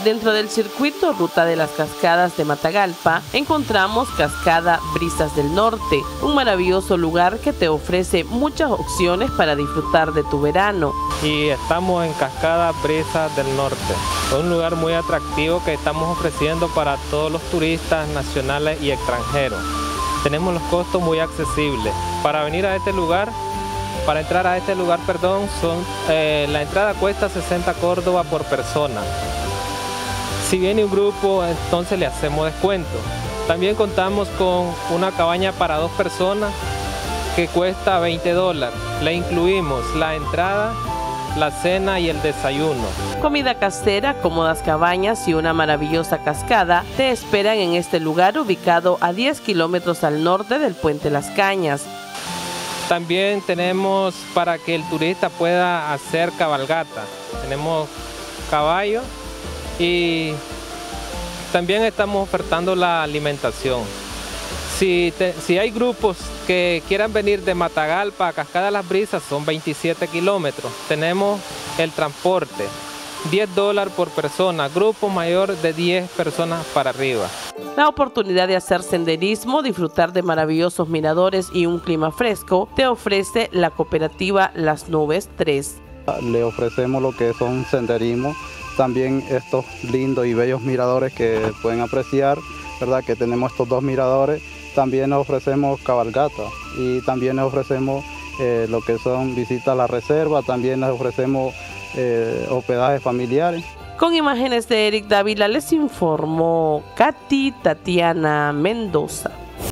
Dentro del circuito Ruta de las Cascadas de Matagalpa encontramos Cascada Brisas del Norte, un maravilloso lugar que te ofrece muchas opciones para disfrutar de tu verano. Y estamos en Cascada Brisas del Norte, un lugar muy atractivo que estamos ofreciendo para todos los turistas nacionales y extranjeros. Tenemos los costos muy accesibles. Para venir a este lugar, para entrar a este lugar, la entrada cuesta 60 córdobas por persona. Si viene un grupo, entonces le hacemos descuento. También contamos con una cabaña para 2 personas que cuesta $20. Le incluimos la entrada, la cena y el desayuno. Comida casera, cómodas cabañas y una maravillosa cascada te esperan en este lugar ubicado a 10 kilómetros al norte del Puente Las Cañas. También tenemos para que el turista pueda hacer cabalgata. Tenemos caballo y también estamos ofertando la alimentación. Si hay grupos que quieran venir de Matagalpa a Cascada Las Brisas, son 27 kilómetros. Tenemos el transporte, $10 por persona, grupo mayor de 10 personas para arriba. La oportunidad de hacer senderismo, disfrutar de maravillosos miradores y un clima fresco te ofrece la cooperativa Las Nubes 3. Le ofrecemos lo que son senderismo, también estos lindos y bellos miradores que pueden apreciar, ¿verdad? Que tenemos estos 2 miradores. También nos ofrecemos cabalgata y también nos ofrecemos lo que son visitas a la reserva, también nos ofrecemos hospedajes familiares. Con imágenes de Eric Dávila les informó Katy Tatiana Mendoza.